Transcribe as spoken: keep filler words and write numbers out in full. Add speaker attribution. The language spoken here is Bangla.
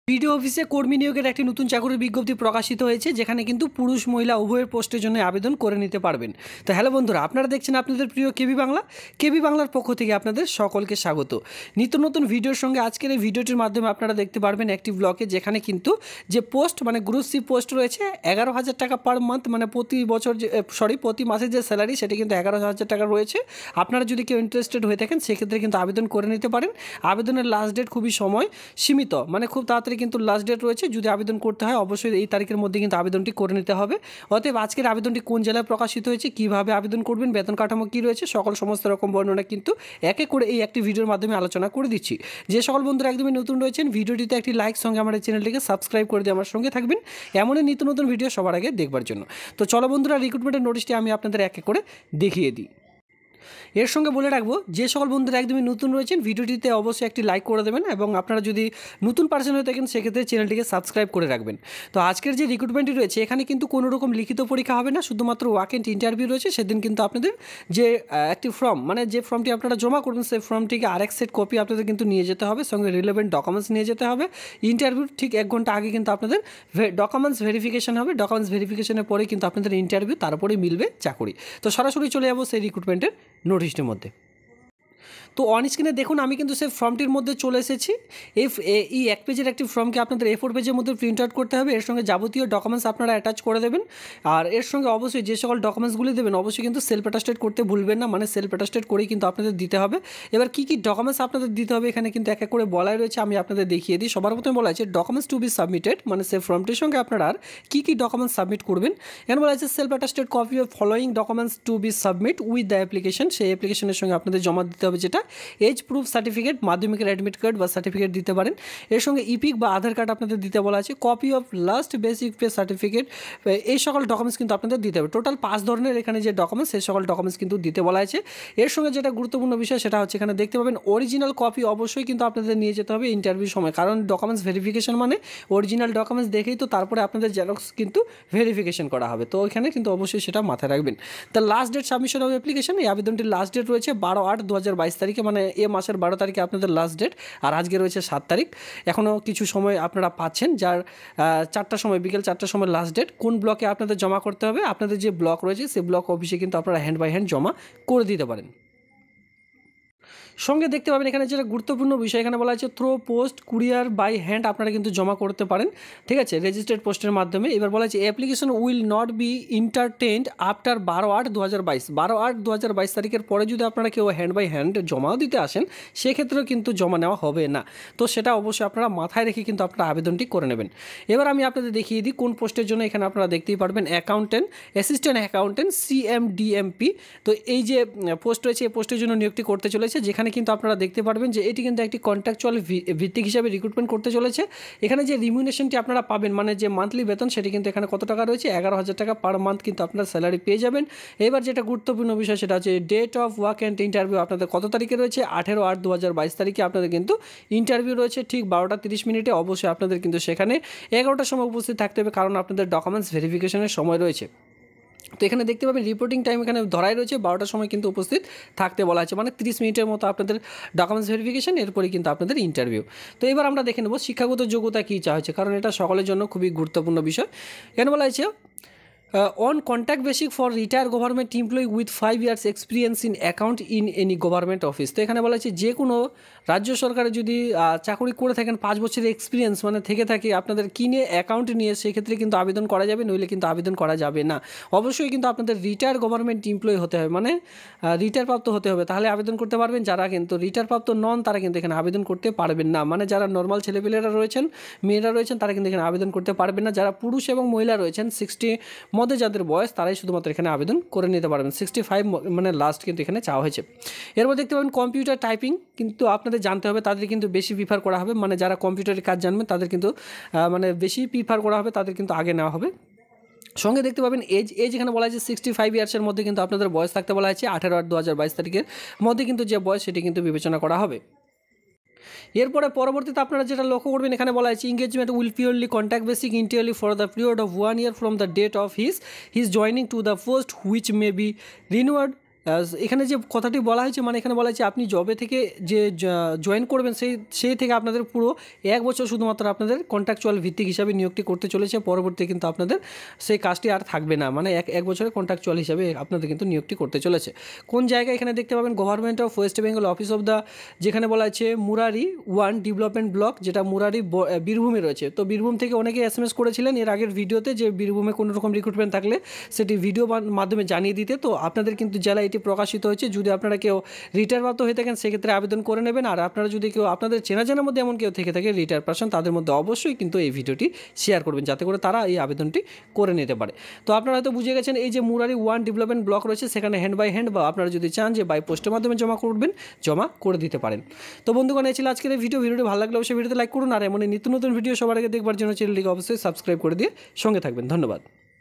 Speaker 1: ভিডিও অফিসে কর্মী নিয়োগের একটি নতুন চাকরির বিজ্ঞপ্তি প্রকাশিত হয়েছে, যেখানে কিন্তু পুরুষ মহিলা উভয়ের পোস্টের জন্য আবেদন করে নিতে পারবেন। তো হ্যালো বন্ধুরা, আপনারা দেখছেন আপনাদের প্রিয় কেবি বাংলা। কেবি বাংলার পক্ষ থেকে আপনাদের সকলকে স্বাগত। নিত্য নতুন ভিডিওর সঙ্গে আজকের এই ভিডিওটির মাধ্যমে আপনারা দেখতে পারবেন একটি ব্লকে, যেখানে কিন্তু যে পোস্ট মানে গ্রুপ সি পোস্ট রয়েছে এগারো হাজার টাকা পার মান্থ, মানে প্রতি বছর যে সরি প্রতি মাসে যে স্যালারি সেটি কিন্তু এগারো হাজার টাকা রয়েছে। আপনারা যদি কেউ ইন্টারেস্টেড হয়ে থাকেন সেক্ষেত্রে কিন্তু আবেদন করে নিতে পারেন। আবেদনের লাস্ট ডেট খুবই সময় সীমিত, মানে খুব তাড়াতাড়ি কিন্তু লাস্ট ডেট রয়েছে। যদি আবেদন করতে হয় অবশ্যই এই তারিখের মধ্যে কিন্তু আবেদনটি করে নিতে হবে। অতএব আজকের আবেদনটি কোন জেলায় প্রকাশিত হয়েছে, কীভাবে আবেদন করবেন, বেতন কাঠামো কী রয়েছে, সকল সমস্ত রকম বর্ণনা কিন্তু এক এক করে এই একটি ভিডিওর মাধ্যমে আলোচনা করে দিচ্ছি। যে সকল বন্ধুরা একদমই নতুন রয়েছেন, ভিডিওটিতে একটি লাইক সঙ্গে আমার এই চ্যানেলটিকে সাবস্ক্রাইব করে দিয়ে আমার সঙ্গে থাকবেন এমনই নিত্য নতুন ভিডিও সবার আগে দেখবার জন্য। তো চলো বন্ধুরা, রিক্রুটমেন্টের নোটিশটি আমি আপনাদের এক এক করে দেখিয়ে দিই। এর সঙ্গে বলে রাখবো, যে সকল বন্ধুরা একদমই নতুন রয়েছেন ভিডিওটিতে অবশ্যই একটি লাইক করে দেবেন, এবং আপনারা যদি নতুন পার্সন হয়ে থাকেন সেক্ষেত্রে চ্যানেলটিকে সাবস্ক্রাইব করে রাখবেন। তো আজকের যে রিক্রুটমেন্টটি রয়েছে এখানে কিন্তু কোনো রকম লিখিত পরীক্ষা হবে না, শুধুমাত্র ওয়াকেন্ট ইন্টারভিউ রয়েছে। সেদিন কিন্তু আপনাদের যে একটি ফর্ম মানে যে ফর্মটি আপনারা জমা করবেন সেই ফর্মটিকে আরেক সেট কপি আপনাদের কিন্তু নিয়ে যেতে হবে, সঙ্গে রিলেভেন্ট ডকুমেন্টস নিয়ে যেতে হবে। ইন্টারভিউ ঠিক এক ঘন্টা আগে কিন্তু আপনাদের ডকুমেন্টস ভেরিফিকেশন হবে। ডকুমেন্টস ভেরিফিকেশনের পরে কিন্তু আপনাদের ইন্টারভিউ, তারপরেই মিলবে চাকরি। তো সরাসরি চলে যাবো সেই রিক্রুটমেন্টের নোটিশটির মধ্যে। তো অন স্ক্রিনে দেখুন, আমি কিন্তু সেই ফর্মটির মধ্যে চলে এসেছি। এফ এই এক পেজের একটি ফর্মকে আপনাদের এ ফোর পেজের মধ্যে প্রিন্ট আউট করতে হবে। এর সঙ্গে যাবতীয় ডকুমেন্টস আপনারা অ্যাটাচ করে দেবেন। আর এর সঙ্গে অবশ্যই যে সকল ডকুমেন্টসগুলি দেবেন অবশ্যই কিন্তু সেলফ অ্যাটাস্টেড করতে ভুলবেন না, মানে সেলফ অ্যাটাস্টেড করেই কিন্তু আপনাদের দিতে হবে। এবার কী কী ডকুমেন্টস আপনাদের দিতে হবে এখানে কিন্তু এক এক করে বলাই রয়েছে, আমি আপনাদের দেখিয়ে দিই। সবার প্রথমে বলা আছে ডকুমেন্টস টু বি সাবমিটেড, মানে সেই ফর্মটির সঙ্গে আপনারা আর কী কী ডকুমেন্টস সাবমিট করবেন। এখানে বলা আছে self attested copy of following documents to be submit with the application. সেই অ্যাপ্লিকেশনের সঙ্গে আপনাদের জমা দিতে হবে, যেটা এজ প্রুফ সার্টিফিকেট, মাধ্যমিকের অ্যাডমিট কার্ড বা সার্টিফিকেট দিতে পারেন। এর সঙ্গে ইপিক বা আধার কার্ড আপনাদের দিতে বলা আছে। Copy of last basic pay certificate, এই সকল ডকুমেন্টস কিন্তু আপনাদের দিতে হবে। টোটাল পাঁচ ধরনের এখানে যে ডকুমেন্টস সেই সকল ডকুমেন্টস কিন্তু দিতে বলা আছে। এর সঙ্গে যেটা গুরুত্বপূর্ণ বিষয় সেটা হচ্ছে এখানে দেখতে পাবেন অরিজিনাল কপি অবশ্যই কিন্তু আপনাদের নিয়ে যেতে হবে ইন্টারভিউ সময়, কারণ ডকুমেন্টস ভেরিফিকেশন মানে অরিজিনাল ডকুমেন্টস দেখেই তো তারপরে আপনাদের জেরক্স কিন্তু ভেরিফিকেশন করা হবে। তো এখানে কিন্তু অবশ্যই সেটা মাথায় রাখবেন। The last date submission of application, এই আবেদনটির লাস্ট ডেট রয়েছে বারো আট দু হাজার বাইশ তারিখে, মানে এ মাসের বারো তারিখে আপনাদের লাস্ট ডেট। আর আজকে রয়েছে সাত তারিখ, এখনও কিছু সময় আপনারা পাচ্ছেন, যার চারটার সময় বিকেল চারটার সময় লাস্ট ডেট। কোন ব্লকে আপনাদের জমা করতে হবে, আপনাদের যে ব্লক রয়েছে সেই ব্লক অফিসে কিন্তু আপনারা হ্যান্ড বাই হ্যান্ড জমা করে দিতে পারেন। সঙ্গে দেখতে পাবেন এখানে যেটা গুরুত্বপূর্ণ বিষয়, এখানে বলা আছে through post courier by hand আপনারা কিন্তু জমা করতে পারেন, ঠিক আছে, রেজিস্টার্ড পোস্টের মাধ্যমে। এবার বলা আছে application will not be entertained after বারো আট দু হাজার বাইশ বারো আট দু হাজার বাইশ তারিখের পরে যদি আপনারা কেউ হ্যান্ড বাই হ্যান্ড জমাও দিতে আসেন সেক্ষেত্রেও কিন্তু জমা নেওয়া হবে না। তো সেটা অবশ্যই আপনারা মাথায় রেখে কিন্তু আপনারা আবেদনটি করে নেবেন। এবার আমি আপনাদের দেখিয়ে দিই কোন পোস্টের জন্য। এখানে আপনারা দেখতেই পারবেন অ্যাকাউন্টেন্ট, অ্যাসিস্ট্যান্ট অ্যাকাউন্টেন্ট, সিএমডিএমপি। তো এই যে পোস্ট রয়েছে এই পোস্টের জন্য নিয়োগটি করতে চলেছে, যেখানে কিন্তু আপনারা দেখতে পারবেন যে এটি কিন্তু একটি কন্ট্রাকচুয়াল ভিত্তিক হিসাবে রিক্রুটমেন্ট করতে চলেছে। এখানে যে রিমিউনেশনটি আপনারা পাবেন, মানে যে মান্থলি বেতন, সেটি কিন্তু এখানে কত টাকা রয়েছে এগারো হাজার টাকা পার মান্থ কিন্তু আপনার স্যালারি পেয়ে যাবেন। এবার যেটা গুরুত্বপূর্ণ বিষয় সেটা হচ্ছে date of walk and interview আপনাদের কত তারিখে রয়েছে, আঠেরো আট দু হাজার বাইশ তারিখে আপনাদের কিন্তু ইন্টারভিউ রয়েছে ঠিক বারোটা তিরিশ মিনিটে। অবশ্যই আপনাদের কিন্তু সেখানে এগারোটার সময় উপস্থিত থাকতে হবে, কারণ আপনাদের ডকুমেন্টস ভেরিফিকেশনের সময় রয়েছে। তো এখানে দেখতে পাবেন রিপোর্টিং টাইম এখানে ধরাই রয়েছে বারোটার সময় কিন্তু উপস্থিত থাকতে বলা আছে, মানে তিরিশ মিনিটের মতো আপনাদের ডকুমেন্টস ভেরিফিকেশন, এরপরে কিন্তু আপনাদের ইন্টারভিউ। তো এবার আমরা দেখে নেব শিক্ষাগত যোগ্যতা কী চাওয়া হয়েছে, কারণ এটা সকলের জন্য খুবই গুরুত্বপূর্ণ বিষয়। এখানে বলা হয়েছে on contact basic for retire government employee with five years experience in account in any government office. তো এখানে বলা হয়েছে যে কোনো রাজ্য সরকারে যদি চাকরি করে থাকেন পাঁচ বছরের এক্সপিরিয়েন্স মানে থেকে থাকে আপনাদের কিনে অ্যাকাউন্ট নিয়ে, সেক্ষেত্রে কিন্তু আবেদন করা যাবে, নইলে কিন্তু আবেদন করা যাবে না। অবশ্যই কিন্তু আপনাদের রিটায়ার গভর্নমেন্ট এমপ্লয়ি হতে হবে, মানে রিটায়ার প্রাপ্ত হতে হবে, তাহলে আবেদন করতে পারবেন। যারা কিন্তু রিটায়ার প্রাপ্ত নন তারা কিন্তু এখানে আবেদন করতে পারবেন না, মানে যারা নর্মাল ছেলেপেলেরা রয়েছেন, মেয়েরা রয়েছেন, তারা কিন্তু এখানে আবেদন করতে পারবেন না। যারা পুরুষ এবং মহিলা রয়েছেন সিক্সটি মধ্যে যাদের বয়স, তারাই শুধুমাত্র এখানে আবেদন করে নিতে পারবেন। সিক্সটি ফাইভ মানে লাস্ট কিন্তু এখানে চাওয়া হয়েছে। এরপর দেখতে পাবেন কম্পিউটার টাইপিং কিন্তু আপনাদের জানতে হবে, তাদের কিন্তু বেশি প্রিফার করা হবে, মানে যারা কম্পিউটারের কাজ জানবেন তাদের কিন্তু মানে বেশি প্রিফার করা হবে, তাদের কিন্তু আগে নেওয়া হবে। সঙ্গে দেখতে পাবেন এজ এজ এখানে বলা আছে সিক্সটি ফাইভ ইয়ার্সের মধ্যে কিন্তু আপনাদের বয়স থাকতে বলা আছে। আঠেরো আট দু হাজার বাইশ তারিখের মধ্যে কিন্তু যে বয়স সেটি কিন্তু বিবেচনা করা হবে। এরপরে পরবর্তীতে আপনারা যেটা লক্ষ্য করবেন এখানে বলা আছে engagement will purely contact basic entirely for the period of one year from the date of his his joining to the post which may be renewed এখানে যে কথাটি বলা হয়েছে মানে এখানে বলা হয়েছে আপনি জবে থেকে যে জয়েন করবেন সেই সেই থেকে আপনাদের পুরো এক বছর শুধুমাত্র আপনাদের কন্ট্রাকচুয়াল ভিত্তিক হিসাবে নিয়োগটি করতে চলেছে। পরবর্তীতে কিন্তু আপনাদের সেই কাজটি আর থাকবে না, মানে এক এক বছরের কন্ট্রাকচুয়াল হিসাবে আপনাদের কিন্তু নিয়োগটি করতে চলেছে। কোন জায়গায় এখানে দেখতে পাবেন government of West Bengal office of the, যেখানে বলা আছে মুরারি ওয়ান ডেভেলপমেন্ট ব্লক, যেটা মুরারি বীরভূমে রয়েছে। তো বীরভূম থেকে অনেকে এস এম এস করেছিলেন এর আগের ভিডিওতে যে বীরভূমে কোনো রকম রিক্রুটমেন্ট থাকলে সেটি ভিডিও মাধ্যমে জানিয়ে দিতে। তো আপনাদের কিন্তু জেলা এটি প্রকাশিত হয়েছে। যদি আপনারা কেউ রিটায়ার প্রাপ্ত হয়ে থাকেন সেক্ষেত্রে আবেদন করে নেবেন। আর আপনারা যদি কেউ আপনাদের চেনা জানার মধ্যে এমন কেউ থেকে থাকে রিটায়ার পারসন, তাদের মধ্যে অবশ্যই কিন্তু এই ভিডিওটি শেয়ার করবেন যাতে করে তারা এই আবেদনটি করে নিতে পারে। তো আপনারা হয়তো বুঝে গেছেন এই যে মুরারি ওয়ান ডেভেলপমেন্ট ব্লক রয়েছে সেখানে হ্যান্ড বাই হ্যান্ড বা আপনারা যদি চান যে বাই পোস্টের মাধ্যমে জমা করবেন জমা করে দিতে পারেন। তো বন্ধুগণ, এই ছিল আজকের এই ভিডিও। ভিডিওটি ভালো লাগলে অবশ্যই ভিডিওতে লাইক করুন, আর এমন নিত্য নতুন ভিডিও সবার আগে দেখবার জন্য চ্যানেলটিকে অবশ্যই সাবস্ক্রাইব করে দিয়ে সঙ্গে থাকবেন। ধন্যবাদ।